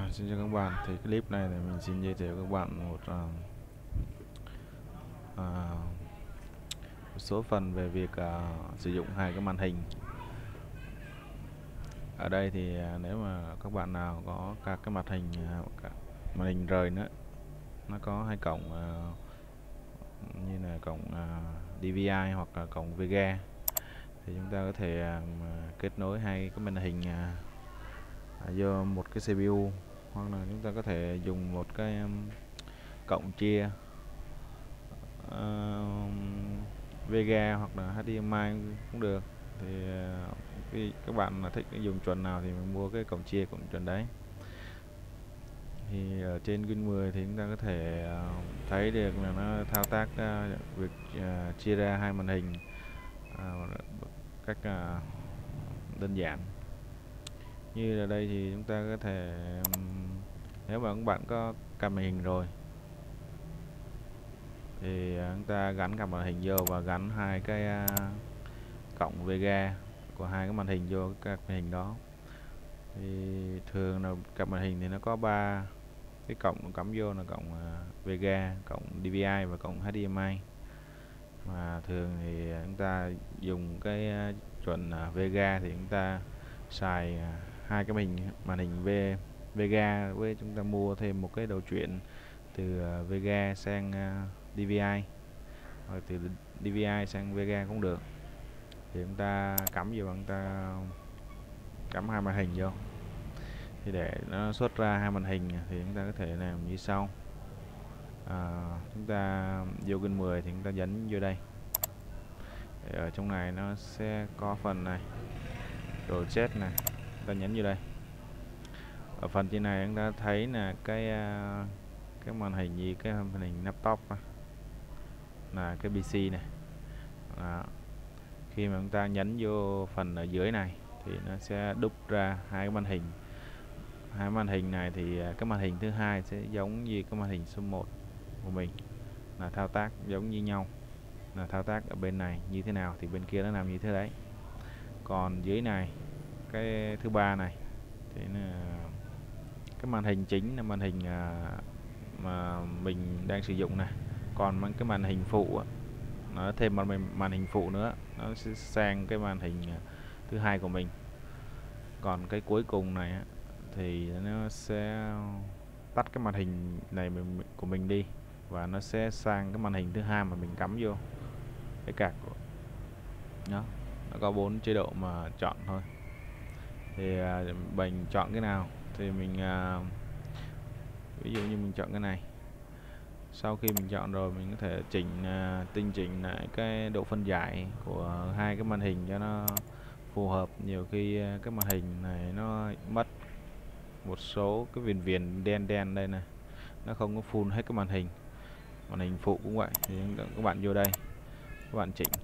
Xin chào các bạn. Thì clip này thì mình xin giới thiệu các bạn một số phần về việc sử dụng hai cái màn hình. Ở đây thì nếu mà các bạn nào có các cái màn hình rời nữa, nó có hai cổng như là cổng DVI hoặc là cổng VGA, thì chúng ta có thể kết nối hai cái màn hình do một cái CPU, hoặc là chúng ta có thể dùng một cái cổng chia VGA hoặc là HDMI cũng được. Thì khi các bạn thích dùng chuẩn nào thì mình mua cái cổng chia cổng chuẩn đấy. Thì ở trên Win 10 thì chúng ta có thể thấy được là nó thao tác việc chia ra hai màn hình cách đơn giản. Như ở đây thì chúng ta có thể nếu mà các bạn có cặp màn hình rồi thì chúng ta gắn cặp màn hình vô và gắn hai cái cổng VGA của hai cái màn hình vô các màn hình đó. Thì thường là cặp màn hình thì nó có 3 cái cổng cắm vô, là cổng VGA, cổng DVI và cổng HDMI. Mà thường thì chúng ta dùng cái chuẩn VGA thì chúng ta xài hai cái màn hình VGA, với chúng ta mua thêm một cái đầu chuyển từ VGA sang DVI, hoặc từ DVI sang VGA cũng được. Thì chúng ta cắm vô, chúng ta cắm hai màn hình vô, thì để nó xuất ra hai màn hình thì chúng ta có thể làm như sau. Chúng ta vô Win 10 thì chúng ta nhấn vô đây. Ở trong này nó sẽ có phần này project này, chúng ta nhấn vô đây. Ở phần trên này chúng ta thấy là cái màn hình gì, cái màn hình laptop là cái PC này. Khi mà chúng ta nhấn vô phần ở dưới này thì nó sẽ đúc ra hai cái màn hình. Hai màn hình này thì cái màn hình thứ hai sẽ giống như cái màn hình số 1 của mình, là thao tác giống như nhau, là thao tác ở bên này như thế nào thì bên kia nó làm như thế đấy. Còn dưới này, cái thứ ba này thì là cái màn hình chính, là màn hình mà mình đang sử dụng này. Còn cái màn hình phụ nó thêm một màn hình phụ nữa, nó sẽ sang cái màn hình thứ hai của mình. Còn cái cuối cùng này thì nó sẽ tắt cái màn hình này của mình đi, và nó sẽ sang cái màn hình thứ hai mà mình cắm vô cái card của nó. Nó có 4 chế độ mà chọn thôi. Thì mình chọn cái nào thì mình ví dụ như mình chọn cái này. Sau khi mình chọn rồi, mình có thể tinh chỉnh lại cái độ phân giải của hai cái màn hình cho nó phù hợp. Nhiều khi cái màn hình này nó mất một số cái viền viền đen đen đây này, nó không có full hết cái màn hình. Màn hình phụ cũng vậy. Thì các bạn vô đây, các bạn chỉnh,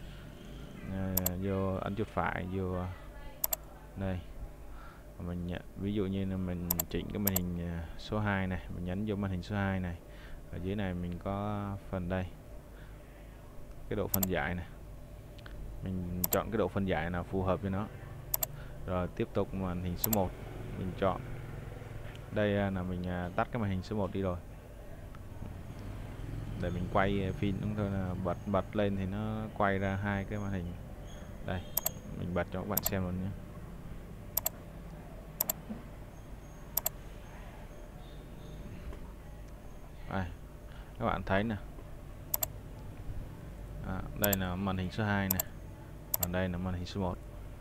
vô ấn chuột phải vô đây, mình ví dụ như là mình chỉnh cái màn hình số 2 này, mình nhấn vô màn hình số 2 này. Ở dưới này mình có phần đây, cái độ phân giải này, mình chọn cái độ phân giải nào phù hợp với nó. Rồi tiếp tục màn hình số 1 mình chọn. Đây là mình tắt cái màn hình số 1 đi rồi, để mình quay phim cũng thôi, là bật lên thì nó quay ra hai cái màn hình. Đây, mình bật cho các bạn xem luôn nhé. Đây, các bạn thấy nè, đây là màn hình số 2 này, và đây là màn hình số 1.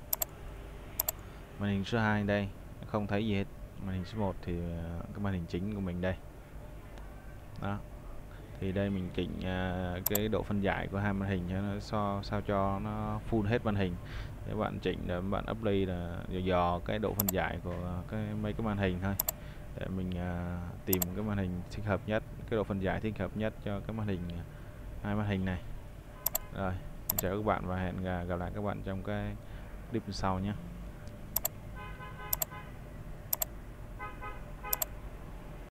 Màn hình số 2 đây không thấy gì hết. Màn hình số 1 thì cái màn hình chính của mình đây đó. Thì đây mình chỉnh cái độ phân giải của hai màn hình cho nó sao cho nó full hết màn hình. Để bạn chỉnh, để bạn apply là dò cái độ phân giải của mấy cái màn hình thôi, để mình tìm cái màn hình thích hợp nhất, cái độ phân giải thích hợp nhất cho cái màn hình, hai màn hình này. Rồi, chào các bạn và hẹn gặp lại các bạn trong cái clip sau nhé.